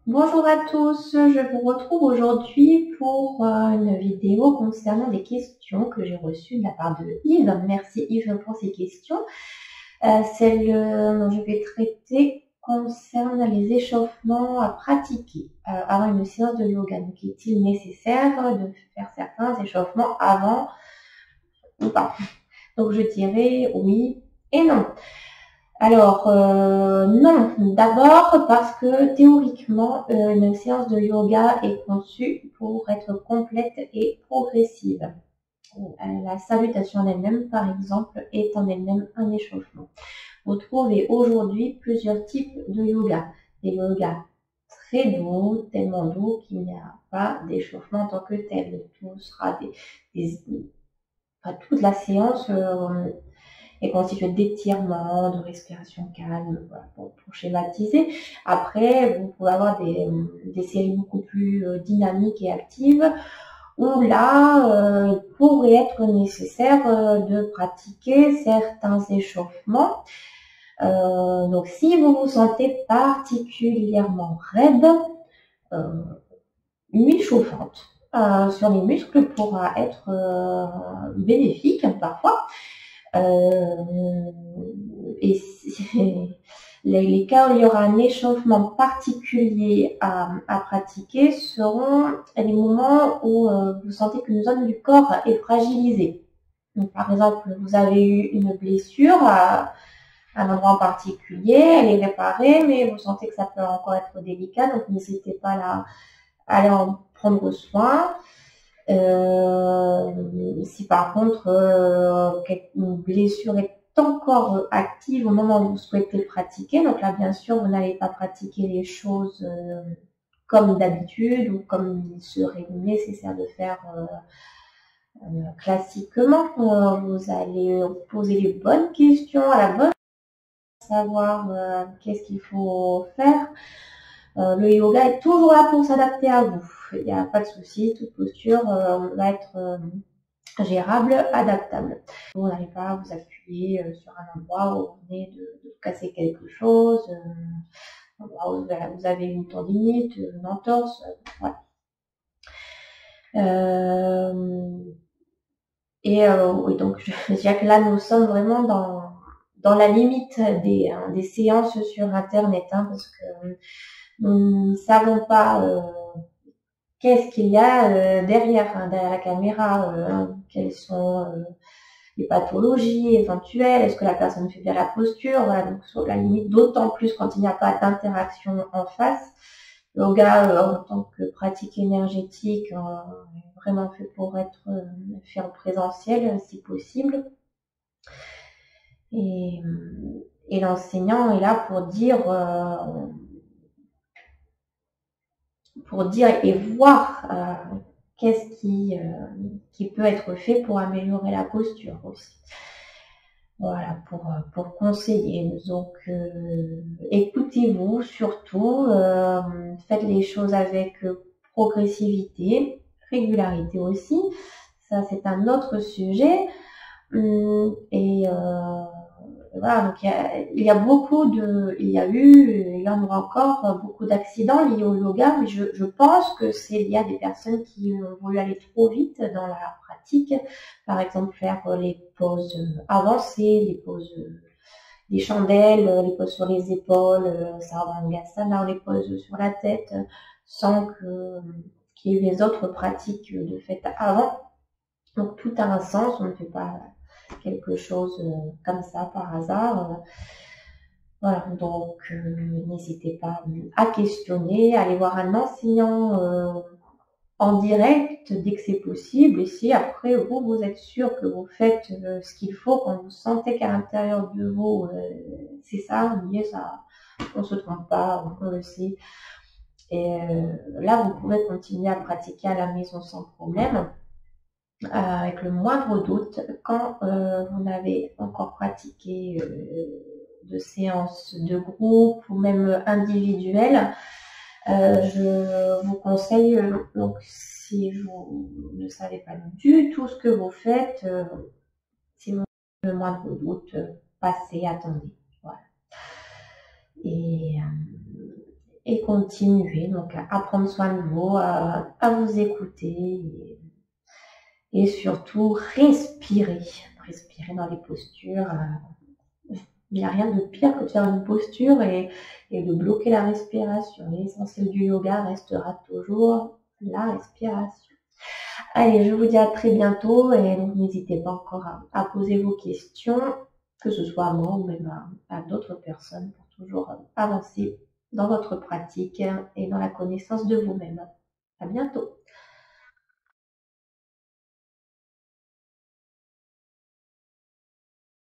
Bonjour à tous, je vous retrouve aujourd'hui pour une vidéo concernant des questions que j'ai reçues de la part de Yves. Merci Yves pour ces questions. Celle dont je vais traiter concerne les échauffements à pratiquer avant une séance de yoga. Donc, est-il nécessaire de faire certains échauffements avant ou pas? Donc, je dirais oui et non. Alors, non, d'abord parce que théoriquement, une séance de yoga est conçue pour être complète et progressive. La salutation en elle-même, par exemple, est en elle-même un échauffement. Vous trouvez aujourd'hui plusieurs types de yoga. Des yogas très doux, tellement doux qu'il n'y a pas d'échauffement en tant que tel. Tout sera toute la séance est constituée d'étirements, de respiration calme, voilà, pour schématiser. Après, vous pouvez avoir des séries beaucoup plus dynamiques et actives, où là, il pourrait être nécessaire de pratiquer certains échauffements. Donc, si vous vous sentez particulièrement raide, une huile chauffante sur les muscles pourra être bénéfique parfois. Et les cas où il y aura un échauffement particulier à pratiquer seront les moments où vous sentez qu'une zone du corps est fragilisée. Donc, par exemple, vous avez eu une blessure à un endroit en particulier, elle est réparée, mais vous sentez que ça peut encore être délicat, donc n'hésitez pas à aller en prendre soin. Si par contre une blessure est encore active au moment où vous souhaitez pratiquer, donc là bien sûr vous n'allez pas pratiquer les choses comme d'habitude ou comme il serait nécessaire de faire classiquement. Vous allez poser les bonnes questions à la bonne, savoir qu'est-ce qu'il faut faire. Le yoga est toujours là pour s'adapter à vous. Il n'y a pas de souci, toute posture va être gérable, adaptable. Vous n'allez pas vous appuyer sur un endroit où vous venez de vous casser quelque chose, un endroit où vous avez une tendinite, une entorse, voilà. Oui, donc je dirais que là nous sommes vraiment dans la limite des séances sur internet, parce que nous ne savons pas qu'est-ce qu'il y a derrière la caméra, quelles sont les pathologies éventuelles, est-ce que la personne fait bien la posture, voilà, donc sur la limite, d'autant plus quand il n'y a pas d'interaction en face. Le yoga en tant que pratique énergétique est vraiment fait pour être fait en présentiel si possible. Et l'enseignant est là pour dire et voir qu'est-ce qui peut être fait pour améliorer la posture aussi. Voilà, pour conseiller. Donc, écoutez-vous surtout, faites les choses avec progressivité, régularité aussi. Ça, c'est un autre sujet. Et voilà, donc il y a il y en aura encore beaucoup d'accidents liés au yoga, mais je pense que il y a des personnes qui ont voulu aller trop vite dans la pratique, par exemple faire les poses avancées, les poses des chandelles, les poses sur les épaules, Sarvangasana, les poses sur la tête, sans qu'il y ait eu les autres pratiques de fait avant. Donc tout a un sens, on ne fait pas quelque chose comme ça par hasard. Voilà, donc n'hésitez pas à questionner, à aller voir un enseignant en direct dès que c'est possible. Et si après vous êtes sûr que vous faites ce qu'il faut, quand vous sentez qu'à l'intérieur de vous c'est ça, on y est, ça, on se trompe pas, on le sait. Et là vous pouvez continuer à pratiquer à la maison sans problème. Avec le moindre doute, quand vous n'avez encore pratiqué de séances de groupe ou même individuelles, je vous conseille, donc si vous ne savez pas du tout ce que vous faites, si vous avez le moindre doute, passez, attendez. Voilà. et continuez donc à prendre soin de vous, à vous écouter et surtout respirer. Respirer dans les postures. Il n'y a rien de pire que de faire une posture et de bloquer la respiration. L'essentiel du yoga restera toujours la respiration. Allez, je vous dis à très bientôt et donc n'hésitez pas encore à poser vos questions, que ce soit à moi ou même à d'autres personnes pour toujours avancer dans votre pratique et dans la connaissance de vous-même. À bientôt.